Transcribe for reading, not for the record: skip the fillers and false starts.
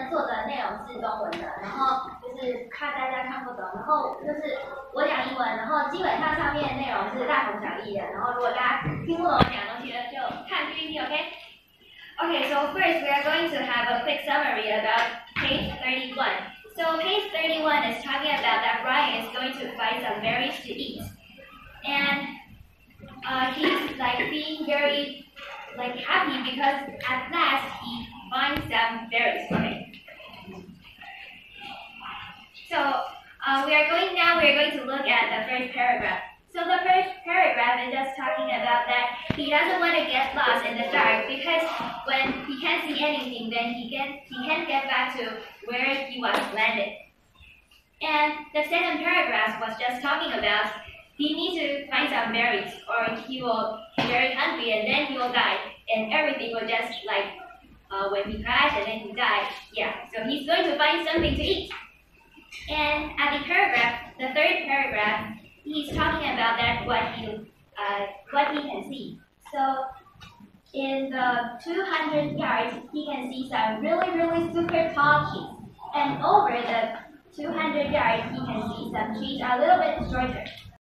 呢做的内容是中文的，然后就是怕大家看不懂，然后就是我讲英文，然后基本上上面的内容是大同小异的，然后如果大家听不懂我讲的东西呢，就看 PPT，OK？Okay, so first we are going to have a quick summary about page 31. So page 31 is talking about that Brian is going to find some berries to eat. And he's like being very like happy because at last he finds some berries. Okay. So we are going to look at the first paragraph. So the first paragraph is just talking about that he doesn't want to get lost in the dark because when he can't see anything, then he can't get back to where he was landed. And the second paragraph was just talking about he needs to find some berries or he will be very hungry and then he will die and everything will just like when he crashed and then he died. Yeah, so he's going to find something to eat. And at the third paragraph, he's talking about that what he can see. So in the 200 yards, he can see some really super tall trees. And over the 200 yards, he can see some trees a little bit shorter.